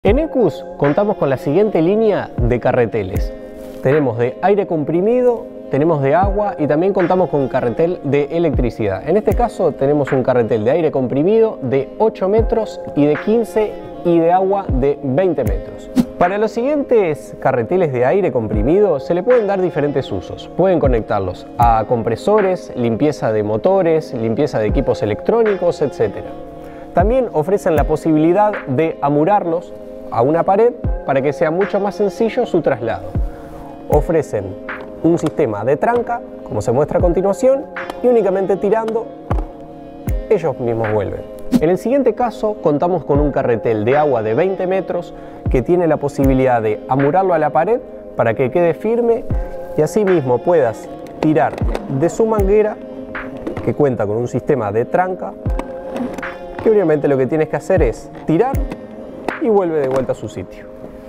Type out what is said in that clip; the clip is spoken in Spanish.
En Ecus contamos con la siguiente línea de carreteles. Tenemos de aire comprimido, tenemos de agua y también contamos con carretel de electricidad. En este caso tenemos un carretel de aire comprimido de 8 metros y de 15 y de agua de 20 metros. Para los siguientes carreteles de aire comprimido se le pueden dar diferentes usos. Pueden conectarlos a compresores, limpieza de motores, limpieza de equipos electrónicos, etc. También ofrecen la posibilidad de amurarlos a una pared para que sea mucho más sencillo su traslado. Ofrecen un sistema de tranca, como se muestra a continuación, y únicamente tirando, ellos mismos vuelven. En el siguiente caso contamos con un carretel de agua de 20 metros que tiene la posibilidad de amurarlo a la pared para que quede firme y así mismo puedas tirar de su manguera, que cuenta con un sistema de tranca, que obviamente lo que tienes que hacer es tirar y vuelve de vuelta a su sitio.